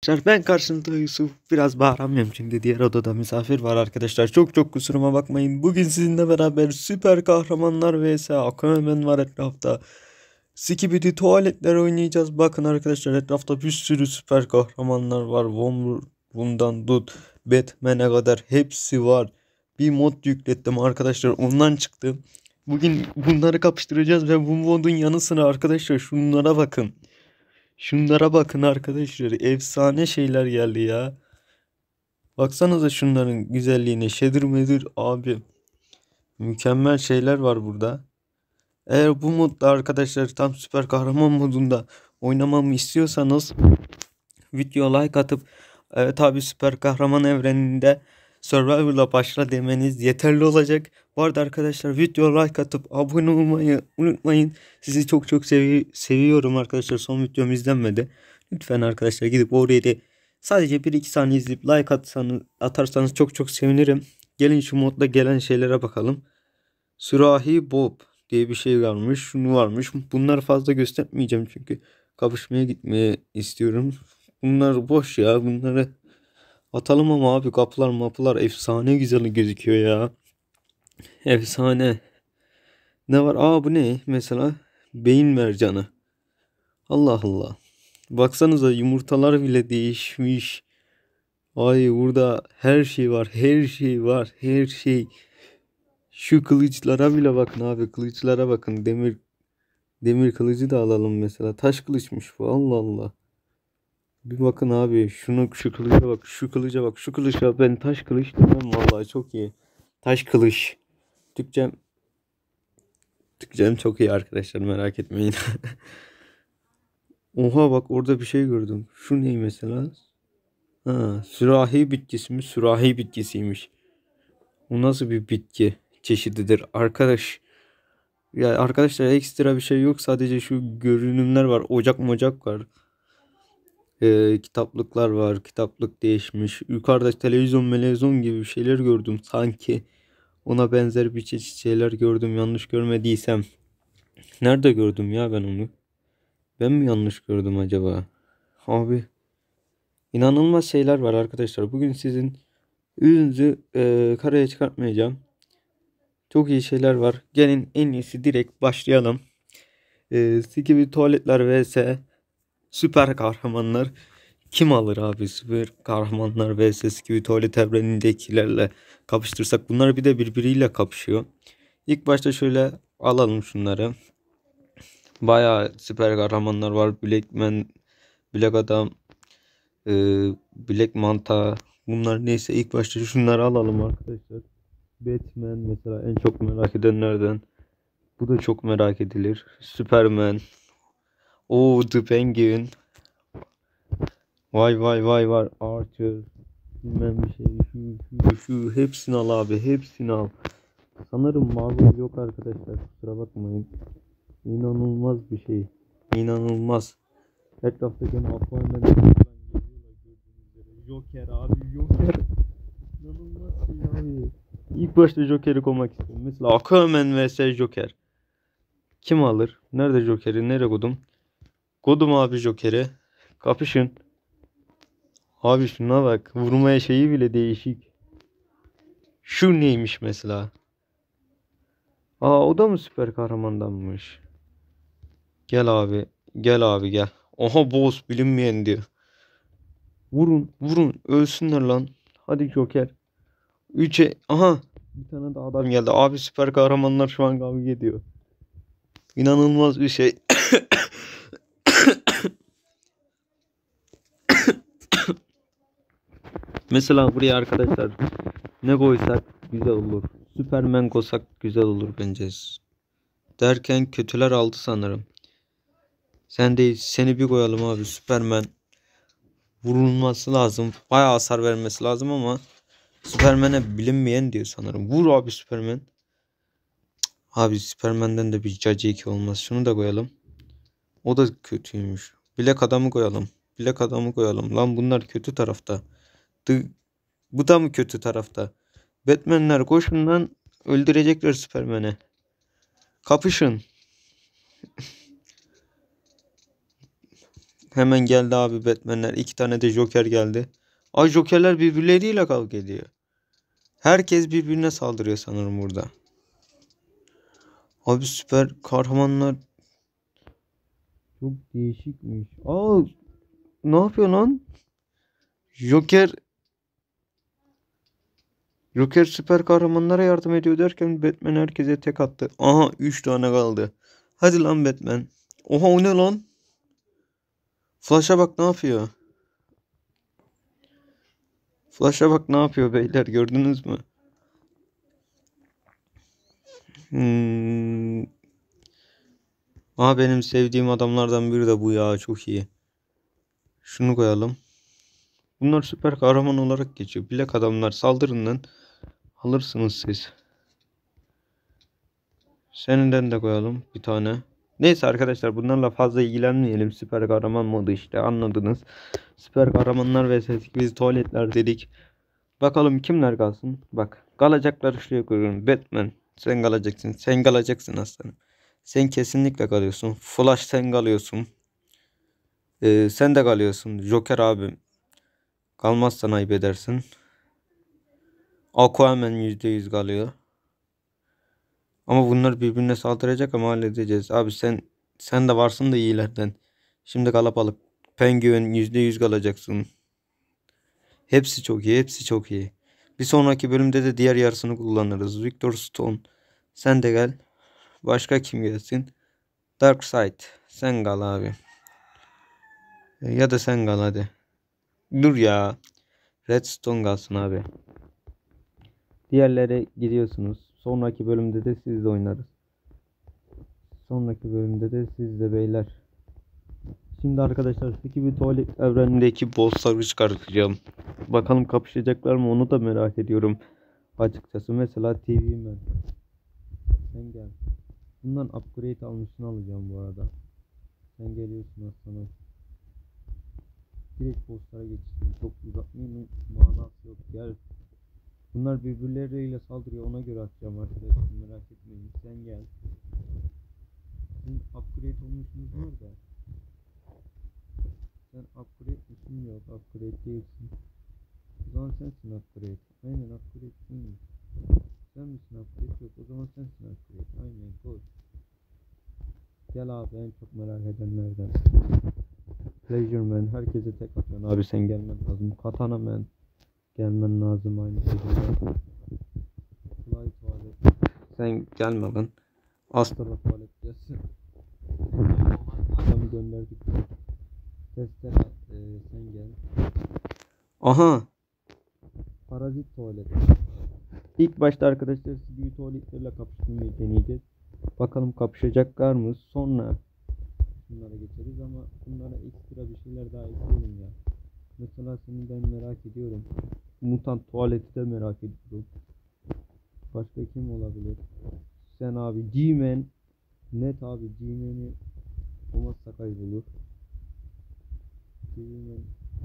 Ben karşınızda Yusuf. Biraz bağıramıyorum çünkü diğer odada misafir var arkadaşlar. Çok kusuruma bakmayın. Bugün sizinle beraber süper kahramanlar vs Aquaman var etrafta. Skibidi tuvaletler oynayacağız. Bakın arkadaşlar, etrafta bir sürü süper kahramanlar var. Bundan tut Batman'e kadar hepsi var. Bir mod yüklettim arkadaşlar, ondan çıktı. Bugün bunları kapıştıracağız ve bu modun yanı sıra arkadaşlar şunlara bakın. Şunlara bakın arkadaşlar. Efsane şeyler geldi ya. Baksanıza şunların güzelliğine. Shader medir abi. Mükemmel şeyler var burada. Eğer bu modda arkadaşlar tam süper kahraman modunda oynamamı istiyorsanız video like atıp evet abi süper kahraman evreninde Survivor'la başla demeniz yeterli olacak. Bu arada arkadaşlar video like atıp abone olmayı unutmayın. Sizi çok seviyorum arkadaşlar. Son videom izlenmedi. Lütfen arkadaşlar gidip oraya da sadece 1-2 saniye izleyip like atarsanız çok sevinirim. Gelin şu modda gelen şeylere bakalım. Sürahi Bob diye bir şey varmış. Şunu varmış. Bunları fazla göstermeyeceğim çünkü kapışmaya gitmeye istiyorum. Bunlar boş ya. Bunları atalım ama abi kapılar mapılar efsane güzel gözüküyor ya. Efsane. Ne var? Aa, bu ne? Mesela beyin mercanı. Allah Allah. Baksanıza yumurtalar bile değişmiş. Ay, burada her şey var. Her şey var. Her şey. Şu kılıçlara bile bakın abi. Kılıçlara bakın. Demir kılıcı da alalım mesela. Taş kılıçmış bu. Allah Allah. Bir bakın abi. Şu kılıca bak. Şu kılıca bak. Şu kılıca ben taş kılıç demem vallahi, çok iyi. Taş kılıç. Türkçem Türkçem çok iyi arkadaşlar, merak etmeyin. Oha, bak orada bir şey gördüm. Şu ne mesela? Ha, sürahi bitkisi mi? Sürahi bitkisiymiş. Bu nasıl bir bitki çeşididir arkadaş? Ya arkadaşlar, ekstra bir şey yok. Sadece şu görünümler var. Ocak mocak var. Kitaplıklar var. Kitaplık değişmiş. Yukarıda televizyon gibi şeyler gördüm. Sanki ona benzer bir çeşit şeyler gördüm. Yanlış görmediysem. Nerede gördüm ya ben onu? Ben mi yanlış gördüm acaba? Abi, inanılmaz şeyler var arkadaşlar. Bugün sizin yüzünüzü karaya çıkartmayacağım. Çok iyi şeyler var. Gelin en iyisi direkt başlayalım. Skibidi tuvaletler vs süper kahramanlar. Kim alır abi süper kahramanlar vs Skibidi tuvalet evrenindekilerle kapıştırsak? Bunlar bir de birbiriyle kapışıyor. İlk başta şöyle alalım şunları. Bayağı süper kahramanlar var. Blackman, Black Adam, e, Black Manta. Bunlar neyse, ilk başta şunları alalım arkadaşlar. Batman mesela en çok merak edenlerden. Bu da çok merak edilir. Superman. O The Penguin. Vay var. Archer. Bilmem bir şey. Şu. Hepsini al abi. Hepsini al. Sanırım Marvel yok arkadaşlar. Kusura bakmayın. İnanılmaz bir şey. İnanılmaz. Etrafta gene Aquaman. Joker abi. Joker. İnanılmaz şey abi. İlk başta Joker'i koymak istiyorum. Mesela Aquaman vs Joker. Kim alır? Nerede Joker'i? Nereye kodum? Kodum abi Joker'i. Kapışın. Abi şuna bak. Vurmaya şeyi bile değişik. Şu neymiş mesela? Aa, o da mı süper kahramandanmış? Gel abi. Gel abi gel. Oha, boss bilinmeyen diyor. Vurun. Ölsünler lan. Hadi Joker. 3'e. Aha. Bir tane daha adam geldi. Abi süper kahramanlar şu an kavga ediyor. İnanılmaz bir şey. Mesela buraya arkadaşlar ne koysak güzel olur. Superman koysak güzel olur bence. Derken kötüler aldı sanırım. Sen değil, seni bir koyalım abi. Superman vurulması lazım. Bayağı hasar vermesi lazım ama Superman'e bilinmeyen diyor sanırım. Vur abi Superman. Abi Superman'den de bir Cacı 2 olmaz. Şunu da koyalım. O da kötüymüş. Black Adam'ı koyalım. Black Adam'ı koyalım. Lan bunlar kötü tarafta. Bu da mı kötü tarafta? Batman'ler koşun lan. Öldürecekler Superman'i. Kapışın. Hemen geldi abi Batman'ler. 2 tane de Joker geldi. Ay Joker'ler birbirleriyle kavga ediyor. Herkes birbirine saldırıyor sanırım burada. Abi süper kahramanlar çok değişikmiş. Aa, ne yapıyor lan? Joker Joker süper kahramanlara yardım ediyor derken Batman herkese tek attı. Aha 3 tane kaldı. Hadi lan Batman. Oha o ne lan? Flash'a bak ne yapıyor? Flash'a bak ne yapıyor beyler gördünüz mü? Hmm. Aha benim sevdiğim adamlardan biri de bu ya çok iyi. Şunu koyalım. Bunlar süper kahraman olarak geçiyor. Bilek adamlar saldırın lan. Alırsınız siz. Seninden de koyalım bir tane. Neyse arkadaşlar bunlarla fazla ilgilenmeyelim. Süper kahraman modu işte anladınız. Süper kahramanlar vs biz tuvaletler dedik. Bakalım kimler kalsın. Bak kalacakları şuraya koyuyorum. Batman sen kalacaksın. Sen kalacaksın aslanım. Sen kesinlikle kalıyorsun. Flash sen kalıyorsun. Sen de kalıyorsun. Joker abi. Kalmazsan ayıp edersin. Aquaman %100 kalıyor. Ama bunlar birbirine saldıracak ama halledeceğiz. Abi sen de varsın da iyilerden. Şimdi kalabalık. Penguin %100 kalacaksın. Hepsi çok iyi. Hepsi çok iyi. Bir sonraki bölümde de diğer yarısını kullanırız. Victor Stone. Sen de gel. Başka kim gelsin? Darkseid. Sen kal abi. Ya da sen kal hadi. Dur ya. Redstone kalsın abi. Diğerlere gidiyorsunuz. Sonraki bölümde de siz de oynarız. Sonraki bölümde de siz de beyler. Şimdi arkadaşlar bir tuvalet evrenindeki bossları çıkartacağım. Bakalım kapışacaklar mı onu da merak ediyorum. Açıkçası mesela TV Man. Sen gel. Bundan upgrade almışını alacağım bu arada. Sen geliyorsun aslanım. Direkt bosslara geçişim. Çok uzatmayın manası yok. Gel. Bunlar birbirleriyle saldırıyor ona göre atacağım arkadaşlar merak etmeyin. Sen gel. Sizin upgrade olmuşsunuz var da. Sen upgrade misin yok upgrade değilsin. O zaman sensin upgrade. Aynen upgrade değilsin. Sen misin upgrade yok o zaman sensin upgrade. Aynen koş. Gel abi en çok merak edenlerden. Pleasure Man herkese tek atıyorsun abi sen gelmen lazım. Katana Man gelmen lazım aynı şekilde. Fly tuvalet. Sen gelme lan. Astro tuvalet gelsin. Adamı gönderdik. Testere sen gel. Aha. Parazit tuvalet. İlk başta arkadaşlar büyük tuvaletlerle kapışmayı deneyeceğiz. Bakalım kapışacaklar mı? Sonra bunlara geçeriz ama bunlara ekstra bir şeyler daha ekleyelim ya. Mesela seni ben merak ediyorum. Mutant tuvaleti de merak ediyorum. Başka kim olabilir? Sen abi G-Man. Net abi G-Man'i olmazsa kaybolur. G-Man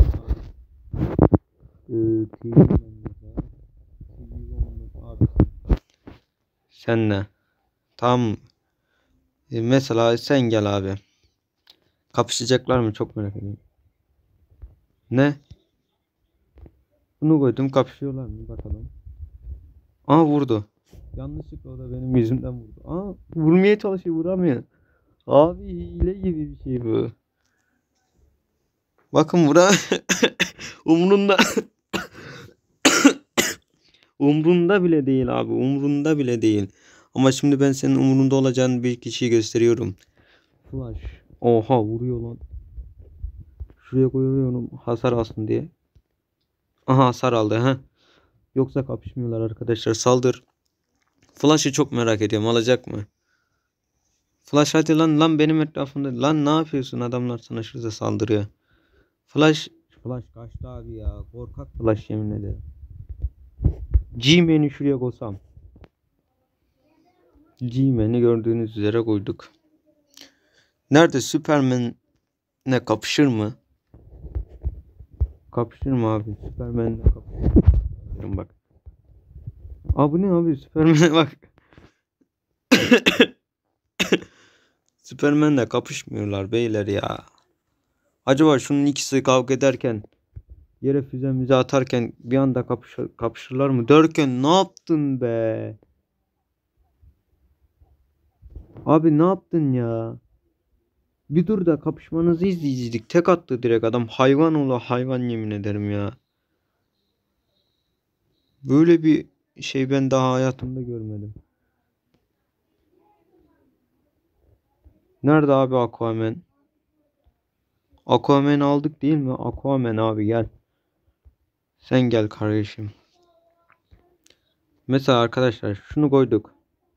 abi. Sen ne? Tamam. Mesela sen gel abi. Kapışacaklar mı? Çok merak ediyorum. Ne? Bunu koydum kapışıyorlar mı? Bakalım. Aa vurdu. Yanlışlıkla o da benim yüzümden vurdu. Aa vurmaya çalışıyor vuramıyor. Abi hile gibi bir şey bu. Bakın umrunda umrunda bile değil abi. Umrunda bile değil. Ama şimdi ben senin umrunda olacağın bir kişiyi gösteriyorum. Flash. Oha vuruyor lan. Şuraya koyuyorum hasar alsın diye. Aha hasar aldı ha. Yoksa kapışmıyorlar arkadaşlar. Saldır. Flash'ı çok merak ediyorum. Alacak mı? Flash hadi lan benim etrafımda. Lan ne yapıyorsun? Adamlar sana şurada saldırıyor. Flash kaçtı abi ya. Korkak Flash yemin ederim. G-Man'i şuraya koysam. G-Man'i gördüğünüz üzere koyduk. Nerede Superman'le kapışır mı? Kapışır mı abi? Superman'le kapışır. Bak. Aa bu ne abi? Superman'e bak. Superman'le kapışmıyorlar beyler ya. Acaba şunun ikisi kavga ederken, yere füzemizi atarken bir anda kapışırlar mı? Derken ne yaptın be? Abi ne yaptın ya? Bir dur da kapışmanızı izleyecektik. Tek attı direkt adam. Hayvan ola hayvan, yemin ederim ya. Böyle bir şey ben daha hayatımda görmedim. Nerede abi Aquaman? Aquaman aldık değil mi? Aquaman abi gel. Sen gel kardeşim. Mesela arkadaşlar şunu koyduk.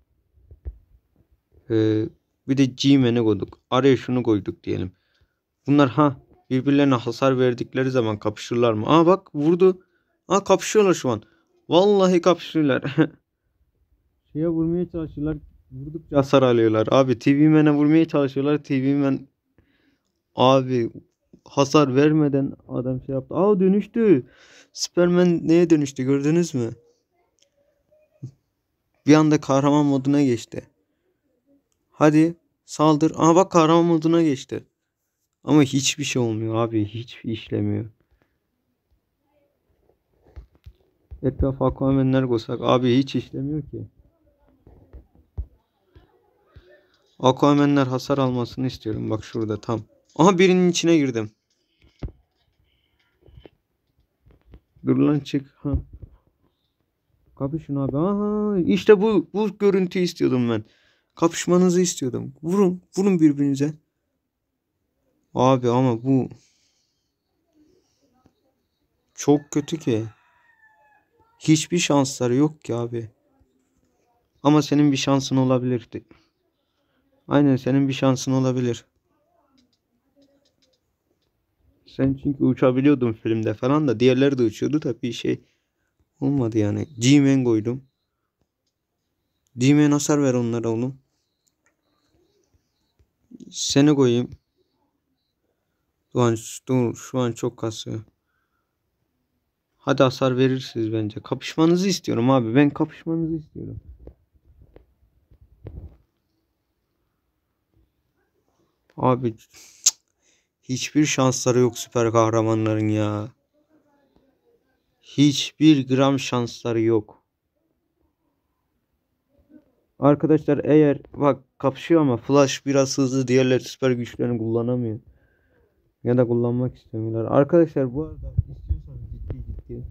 Bir de G-Man'i koyduk. Araya şunu koyduk diyelim. Bunlar birbirlerine hasar verdikleri zaman kapışırlar mı? Aa bak vurdu. Aa kapışıyorlar şu an. Vallahi kapışıyorlar. Şeye vurmaya çalışıyorlar. Vurdukça hasar alıyorlar. Abi TV Man'e vurmaya çalışıyorlar. TV Man abi hasar vermeden adam şey yaptı. Aa dönüştü. Superman neye dönüştü gördünüz mü? Bir anda kahraman moduna geçti. Hadi saldır. Aa bak kahraman moduna geçti. Ama hiçbir şey olmuyor abi. Hiçbir işlemiyor. Etraf Aquaman'ler koysak abi hiç işlemiyor ki. Aquaman'ler hasar almasını istiyorum. Bak şurada tam. Aha birinin içine girdim. Dur lan çık. Kapışın abi. Aha işte bu görüntüyü istiyordum ben. Kapışmanızı istiyordum. Vurun birbirinize. Abi ama bu çok kötü ki. Hiçbir şansları yok ki abi. Ama senin bir şansın olabilirdi. Aynen senin bir şansın olabilir. Sen çünkü uçabiliyordun filmde falan da diğerleri de uçuyordu da bir şey olmadı yani. G-Man koydum. G-Man hasar ver onlara oğlum. Seni koyayım. Şu an çok kasıyor. Hadi hasar verirsiniz bence. Kapışmanızı istiyorum abi. Ben kapışmanızı istiyorum. Abi hiçbir şansları yok süper kahramanların ya. Hiçbir gram şansları yok. Arkadaşlar eğer bak kapışıyor ama Flash biraz hızlı, diğerleri süper güçlerini kullanamıyor. Ya da kullanmak istemiyorlar. Arkadaşlar bu arada istiyorsanız ciddi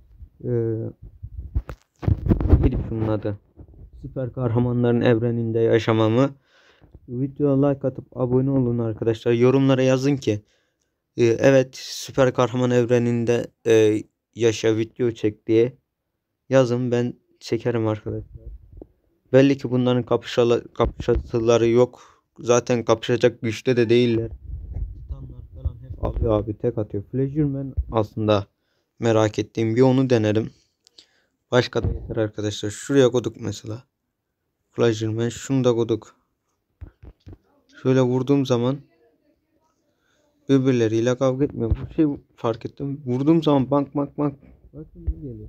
gidip şunun adı süper kahramanların evreninde yaşamamı, videoya like atıp abone olun arkadaşlar. Yorumlara yazın ki evet süper kahraman evreninde yaşa video çek diye yazın, ben çekerim arkadaşlar. Belli ki bunların kapışatıları yok. Zaten kapışacak güçte de değiller. Titanlar falan hep alıyor abi, tek atıyor. Flashman aslında merak ettiğim, bir onu denerim. Başka da yeter arkadaşlar. Şuraya koyduk mesela. Flashman şunu da koyduk. Şöyle vurduğum zaman birbirleriyle kavga etmiyor. Bu şey fark ettim. Vurduğum zaman bank. Bakın ne geliyor.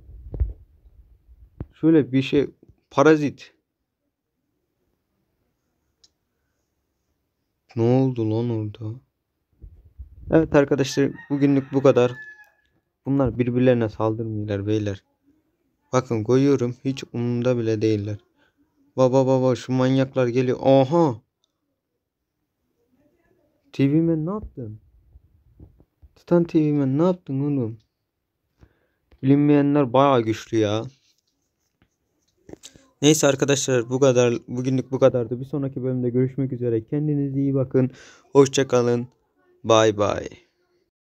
Şöyle bir şey, parazit. Ne oldu lan orada? Evet arkadaşlar bugünlük bu kadar. Bunlar birbirlerine saldırmıyorlar beyler. Bakın koyuyorum, hiç umurumda bile değiller. Baba şu manyaklar geliyor. Aha. TV Man ne yaptın? Titan TV Man ne yaptın oğlum? Bilinmeyenler bayağı güçlü ya. Neyse arkadaşlar bu kadar. Bugünlük bu kadardı. Bir sonraki bölümde görüşmek üzere. Kendinize iyi bakın. Hoşça kalın. Bay bay.